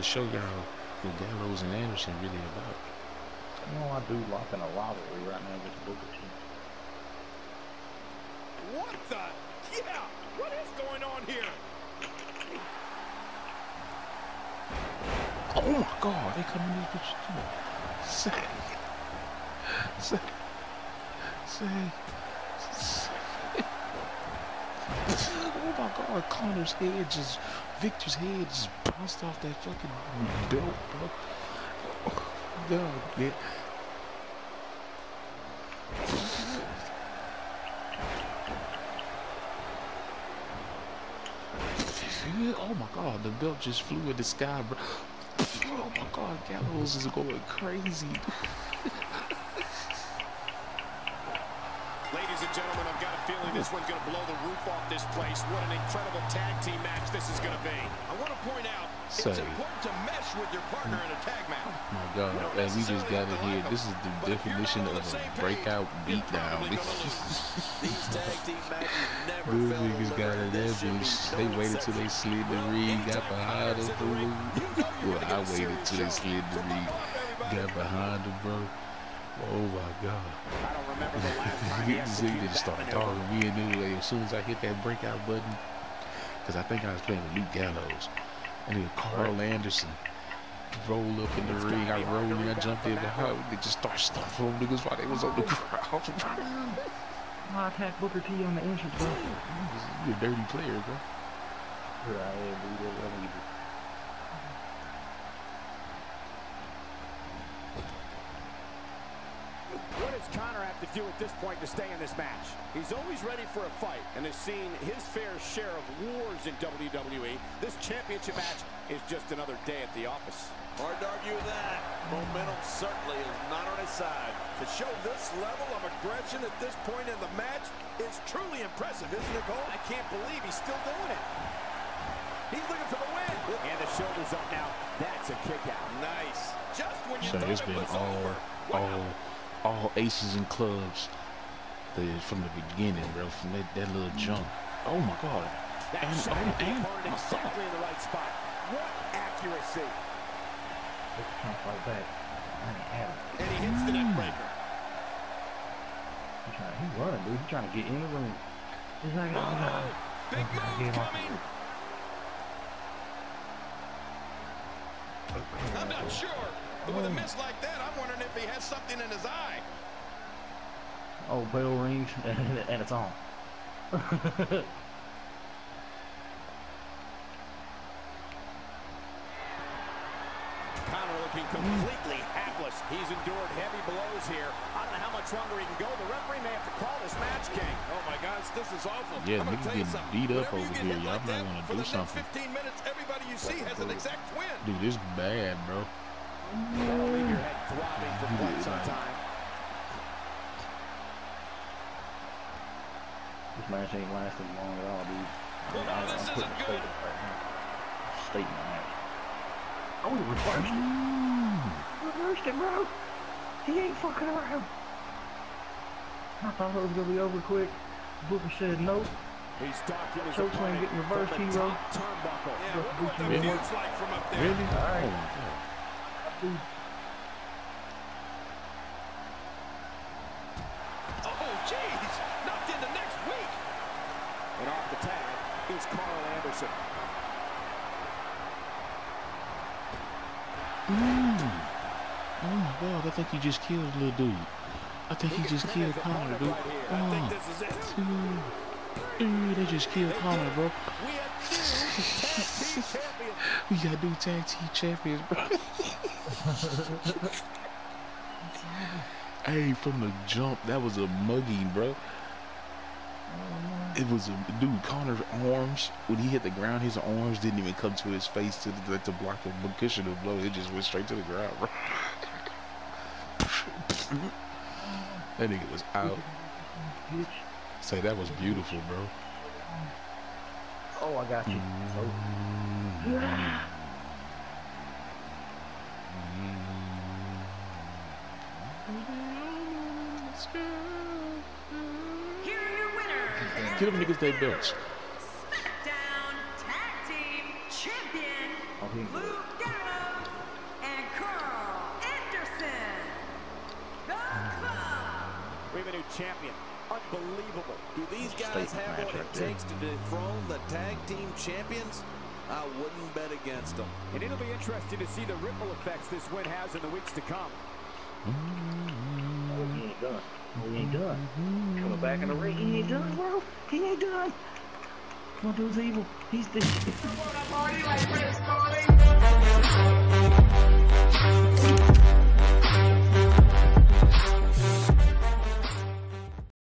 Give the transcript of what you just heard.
show y'all what Gallows and Anderson really about. You know, I do locking a rivalry right now against Booker T. What the? Yeah! What is going on here? Oh my God! They come in these bitches too. Oh my God! Connor's head just, Victor's head just bounced off that fucking belt, bro. Oh, God, man. Oh my God, the belt just flew in the sky, bro. Oh my God, Gallows is going crazy. Ladies and gentlemen, I've got a feeling this one's going to blow the roof off this place. What an incredible tag team match this is going to be. I want to point out, it's important to mesh with your partner in a tag match. Oh my God, as we just got in here, this is the definition of a breakout beatdown. These tag team matches never Those felt niggas got in that bitch. They waited till they slid the ring, got behind them. Well, I waited till they slid the ring, got behind them, bro. Oh my God. I don't remember the last time He didn't start talking. We knew as soon as I hit that breakout button, because I think I was playing with Luke Gallows. And then Carl Anderson roll up in the ring. I rolled in, I jumped in behind. They just start stomping on niggas while they was on the ground. I attacked Booker T on the entrance, bro. You a dirty player, bro. Yeah, I am, dude. What does Connor have to do at this point to stay in this match? He's always ready for a fight and has seen his fair share of wars in WWE. This championship match is just another day at the office. Hard to argue with that. Momentum certainly is not on his side. To show this level of aggression at this point in the match is truly impressive, isn't it, Cole? I can't believe he's still doing it. He's looking for the win. And the shoulder's up now. That's a kick out. Nice. Just when you So thought it's it been was over. all aces and clubs from the beginning, bro. From that little jump. Oh my God. That shot exactly in the right spot. What accuracy. Trying to fight back. I ain't have it. And he hits the neck breaker. He's running, dude. He's trying to get in the ring. He's like, Big move coming. I'm not sure, but with a miss like that, I'm wondering if he has something in his eye. Oh, bell rings and it's on. Connor looking completely hapless. He's endured heavy blows here. I don't know how much longer he can go. The referee may have to call this match, King. Oh my gosh, this is awful. Yeah, niggas getting beat up over here. Y'all might want to do something. 15 minutes, everybody you see has an exact win. Dude, this bad, bro. That'll leave your head throbbing for quite some time. This match ain't lasting long at all, dude. Well, this isn't good. Statement match. Oh, he reversed it. Reversed it, bro. He ain't fucking around. I thought it was gonna be over quick. Booker said no. He's talking his Chokeslam getting reversed, hero. Turnbuckle. Yeah, Look what the really? feels like from up there. Really? All right. Oh my God. Oh, jeez. Knocked into next week. And off the tag is Carl Anderson. Oh my God, I think he just killed the little dude. I think he just killed Connor, dude. I think this is it. Dude, they just killed Connor, bro. We have new tag team champions. We got new tag team champions, bro. Hey, from the jump, that was a mugging, bro. It was a dude. Connor's arms, when he hit the ground, his arms didn't even come to his face to block the cushion of blow. It just went straight to the ground, bro. That nigga was out. Say that was beautiful, bro. Oh, I got you. Here are your winners. Get them niggas their belts. SmackDown Tag Team Champion, Oh, he- Luke Gallows champion. Unbelievable. Do these guys have what it takes to dethrone the tag team champions? I wouldn't bet against them. And it'll be interesting to see the ripple effects this win has in the weeks to come. Oh, he ain't done. Oh, he ain't done. Coming back in the ring. He ain't done, bro. He ain't done. Come on, dude's evil. He's the...